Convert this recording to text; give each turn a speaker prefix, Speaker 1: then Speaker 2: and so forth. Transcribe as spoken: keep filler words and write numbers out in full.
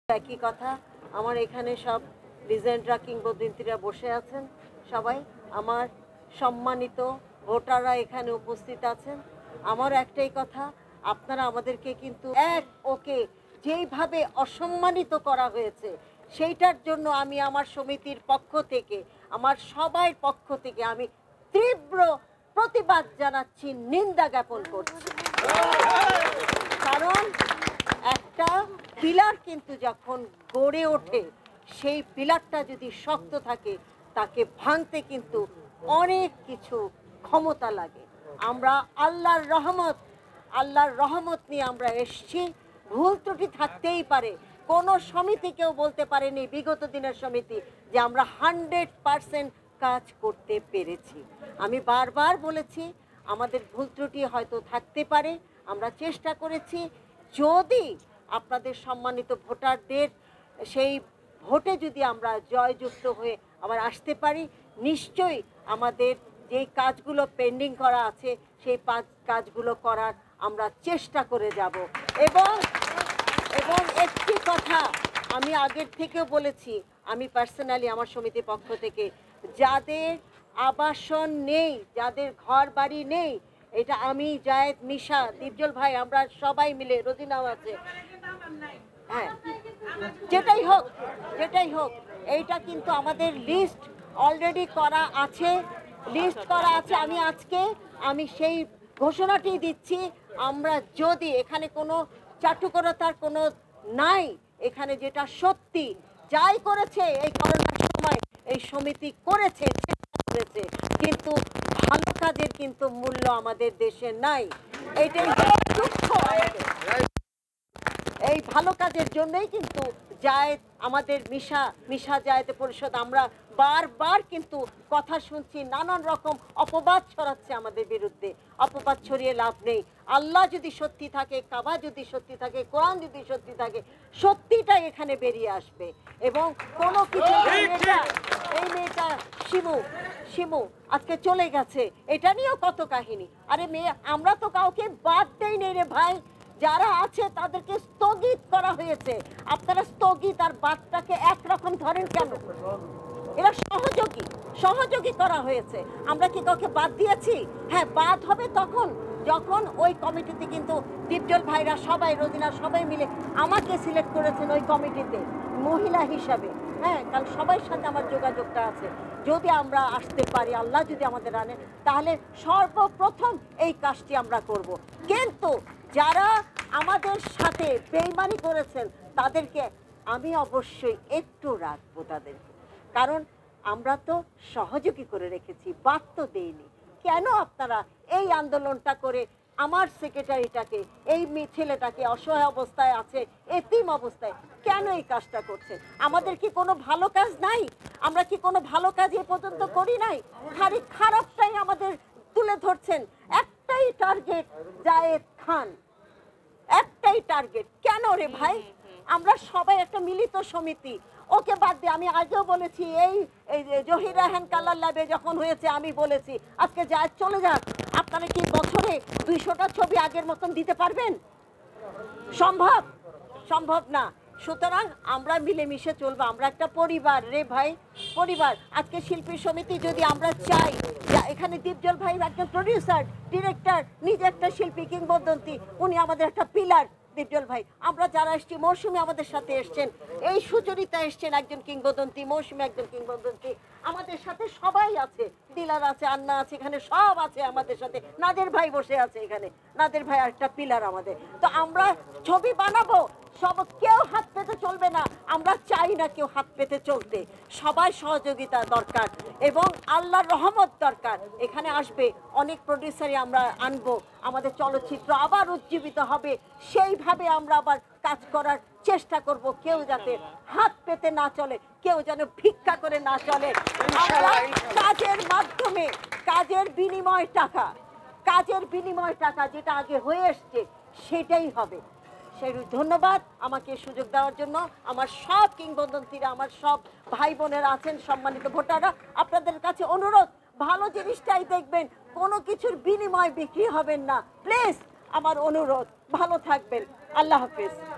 Speaker 1: একই কথা, আমার এখানে সব লিজেন্ডরা কিংবদন্তিরা বসে আছেন, সবাই আমার সম্মানিত ভোটাররা এখানে উপস্থিত আছেন। আমার একটাই কথা, আপনারা আমাদেরকে কিন্তু এক ওকে যেইভাবে অসম্মানিত করা হয়েছে সেইটার জন্য আমি আমার সমিতির পক্ষ থেকে, আমার সবার পক্ষ থেকে আমি তীব্র প্রতিবাদ জানাচ্ছি, নিন্দা জ্ঞাপন করছি। কারণ একটা পিলার কিন্তু যখন গড়ে ওঠে, সেই পিলারটা যদি শক্ত থাকে তাকে ভাঙতে কিন্তু অনেক কিছু ক্ষমতা লাগে। আমরা আল্লাহর রহমত আল্লাহর রহমত নিয়ে আমরা এসছি। ভুল ত্রুটি থাকতেই পারে, কোনো সমিতি কেউ বলতে পারেনি বিগত দিনের সমিতি যে আমরা হান্ড্রেড পারসেন্ট কাজ করতে পেরেছি। আমি বারবার বলেছি আমাদের ভুল ত্রুটি হয়তো থাকতে পারে, আমরা চেষ্টা করেছি। যদি আপনাদের সম্মানিত ভোটারদের সেই ভোটে যদি আমরা জয়যুক্ত হয়ে আবার আসতে পারি, নিশ্চয়ই আমাদের যেই কাজগুলো পেন্ডিং করা আছে সেই কাজগুলো করার আমরা চেষ্টা করে যাব। এবং এবং একটি কথা আমি আগের থেকেও বলেছি, আমি পার্সোনালি আমার সমিতির পক্ষ থেকে, যাদের আবাসন নেই, যাদের ঘর বাড়ি নেই, এটা আমি, জায়েদ, মিশা, দীপজল ভাই, আমরা সবাই মিলে, রোজিনাও আছে, হ্যাঁ যেটাই হোক যেটাই হোক এইটা কিন্তু আমাদের লিস্ট অলরেডি করা আছে, লিস্ট করা আছে। আমি আজকে আমি সেই ঘোষণাটি দিচ্ছি, আমরা যদি এখানে কোনো চাটুকরতার কোনো নাই, এখানে যেটা সত্যি যাই করেছে এই করোনার সময় এই সমিতি করেছে করেছে কিন্তু ভালো কাজের কিন্তু মূল্য আমাদের দেশে নাই। এইটাই দুঃখ। এই ভালো কাজের জন্যই কিন্তু জায়েদ, আমাদের মিশা মিশা জায়েদ পরিষদ, আমরা বারবার কিন্তু কথা শুনছি, নানান রকম অপবাদ ছড়াচ্ছে আমাদের বিরুদ্ধে। অপবাদ ছড়িয়ে লাভ নেই। আল্লাহ যদি সত্যি থাকে, কাবা যদি সত্যি থাকে, কোরআন যদি সত্যি থাকে, সত্যিটাই এখানে বেরিয়ে আসবে। এবং কোনো কিছু এই মেয়েটা শিমু শিমু আজকে চলে গেছে, এটা নিয়েও কত কাহিনী। আরে মেয়ে, আমরা তো কাউকে বাদ দেই নেই রে ভাই, যারা আছে তাদেরকে স্থগিত করা হয়েছে। আপনারা স্থগিত আর বাদটাকে একরকম ধরেন কেন? এরা সহযোগী সহযোগী করা হয়েছে। আমরা কি কাউকে বাদ দিয়েছি? হ্যাঁ, বাদ হবে তখন যখন ওই কমিটিতে কিন্তু দীপজল ভাইরা সবাই, রোজিনা সবাই মিলে আমাকে সিলেক্ট করেছেন ওই কমিটিতে মহিলা হিসাবে। হ্যাঁ, কারণ সবার সাথে আমার যোগাযোগটা আছে। যদি আমরা আসতে পারি, আল্লাহ যদি আমাদের আনে, তাহলে সর্বপ্রথম এই কাজটি আমরা করব। কিন্তু যারা আমাদের সাথে বেইমানি করেছেন তাদেরকে আমি অবশ্যই একটু রাখবো তাদেরকে, কারণ আমরা তো সহযোগী করে রেখেছি, বাদ তো দেইনি। কেন আপনারা এই আন্দোলনটা করে আমার সেক্রেটারিটাকে, এই ছেলেটাকে অসহায় অবস্থায় আছে, এতিম অবস্থায়, কেন এই কাজটা করছেন? আমাদের কি কোনো ভালো কাজ নাই? আমরা কি কোনো ভালো কাজ এ পর্যন্ত করি নাই? খালি খারাপটাই আমাদের তুলে ধরছেন। একটাই টার্গেট, জায়েদ খান, একটাই টার্গেট। কেন রে ভাই? আমরা সবাই একটা মিলিত সমিতি, ওকে বাদ দিয়ে, আমি আগেও বলেছি, এই জহির রায়হান কালার ল্যাবে যখন হয়েছে আমি বলেছি আজকে যা চলে যাক, আপনারা কি বছরে দুইশোটা ছবি আগের মতন দিতে পারবেন? সম্ভব সম্ভব না। সুতরাং আমরা মিলেমিশে চলবো, আমরা একটা পরিবার রে ভাই, পরিবার। আজকে শিল্পী সমিতি যদি আমরা চাই, এখানে দীপজল ভাই একজন প্রডিউসার, ডিরেক্টর, নিজে একটা শিল্পী কিংবদন্তি, উনি আমাদের একটা পিলার। দীপজল ভাই, আমরা যারা এসছি, মৌসুমী আমাদের সাথে এসছেন, এই সুচরিতা এসছেন একজন কিংবদন্তি, মৌসুমী একজন কিংবদন্তি, আমাদের সাথে সবাই আছে, দিলার আছে, আন্না আছে, এখানে সব আছে আমাদের সাথে। নাদের ভাই বসে আছে এখানে, নাদের ভাই একটা পিলার আমাদের। তো আমরা ছবি বানাবো, সব কেউ হাত পেতে চলবে না, আমরা চাই না কেউ হাত পেতে চলতে। সবাই সহযোগিতা দরকার এবং আল্লাহর রহমত দরকার। এখানে আসবে অনেক প্রডিউসারই আমরা আনবো, আমাদের চলচ্চিত্র আবার উজ্জীবিত হবে, সেইভাবে আমরা আবার কাজ করার চেষ্টা করব। কেউ যাতে হাত পেতে না চলে, কেউ যেন ভিক্ষা করে না চলে। আমরা কাজের মাধ্যমে, কাজের বিনিময় টাকা, কাজের বিনিময় টাকা যেটা আগে হয়ে এসছে সেটাই হবে। সেই ধন্যবাদ আমাকে সুযোগ দেওয়ার জন্য। আমার সব কিংবদন্তিরা, আমার সব ভাই বোনেরা আছেন, সম্মানিত ভোটাররা, আপনাদের কাছে অনুরোধ, ভালো জিনিসটাই দেখবেন, কোনো কিছুর বিনিময় বিক্রি হবেন না, প্লিজ আমার অনুরোধ। ভালো থাকবেন, আল্লাহ হাফেজ।